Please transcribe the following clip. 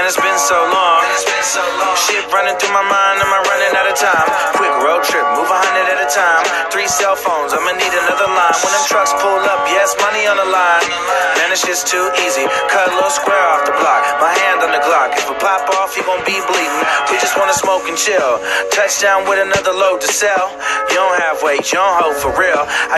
Man, it's been so long. Shit running through my mind, am I running out of time? Quick road trip, move 100 at a time. 3 cell phones, I'ma need another line. When them trucks pull up, yes, money on the line. Man, it's just too easy. Cut a little square off the block, my hand on the Glock. If I pop off, you gon' be bleeding. We just wanna smoke and chill. Touchdown with another load to sell. You don't have weight, you don't hold for real.